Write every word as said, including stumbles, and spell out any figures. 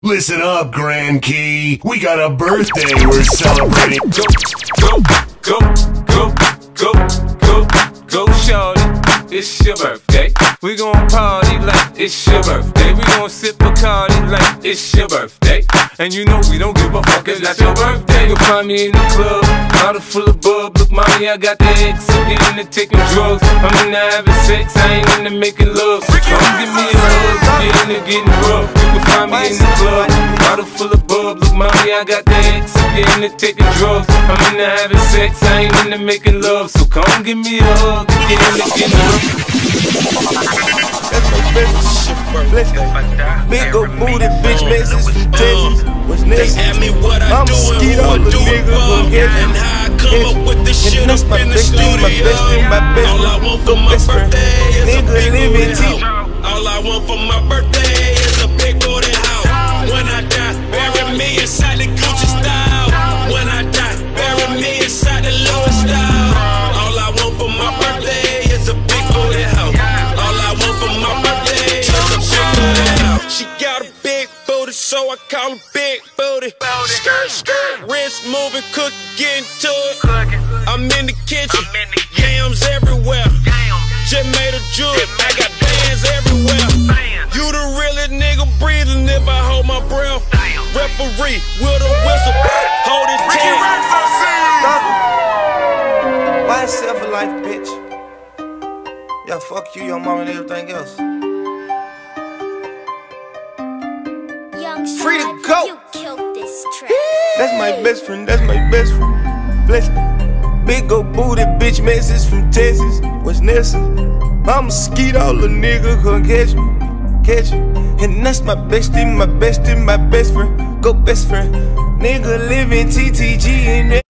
Listen up, Grand Key. We got a birthday we're celebrating. Go, go, go, go, go, go, go, shorty. It's your birthday. We gon' party like it's your birthday. We gon' sip Bacardi like it's your birthday. And you know we don't give a fuck, it's not your birthday. You'll find me in the club, bottle full of bub. Look, mommy, I got the X, I'm getting into taking drugs. I'm into having sex, I ain't into making love. Come give me a hug, get into getting rough. You can find me in the club, bottle full of bub. Look, mommy, I got the X, I'm getting into taking drugs. I'm into having sex, I ain't into making love. So come give me a hug, get into getting rough. Big ol' booty bitch message from Texas. What's next? They ask me what I I'm do and Skeeto, who I the do it nigga for, gon' get and you. how I come up with this shit up in the studio. My bestie, my best All I want for my birthday is a nigga big live booty in house. All I want for my birthday is a big booty house. When I die, bury me inside the Gucci style. When I die, bury me inside the Louis style. All I want for my birthday is a big booty house. All I want for my birthday is a big booty house. She got a big booty, so I call her big booty. Skirt, skirt, wrist moving, cooking, getting to it. I'm in the kitchen, yams everywhere. Just made a jewel, I got bands everywhere. You the realest nigga breathing if I hold my breath. Referee with a whistle, hold it tight. Why self a life, bitch? Yeah, fuck you, your mom, and everything else. Free to go. You killed this track. That's my best friend, that's my best friend. Bless me. Big ol' booty bitch message from Texas. What's next? I'm Skeeto, the nigga gon' catch me, catch me. And that's my bestie, my bestie, my best friend. Go best friend. Nigga live in T T G in there.